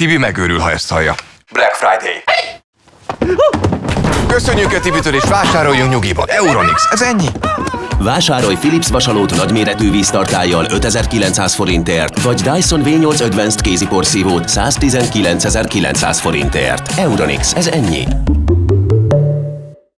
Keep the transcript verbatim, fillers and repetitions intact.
Tibi megőrül, ha ezt hallja. Black Friday. Köszönjük a Tibitől és vásároljunk nyugiban. Euronics, ez ennyi? Vásárolj Philips vasalót nagyméretű víztartállyal ötezer-kilencszáz forintért, vagy Dyson vé nyolc Advanced kéziporszívót száztizenkilencezer-kilencszáz forintért. Euronics, ez ennyi.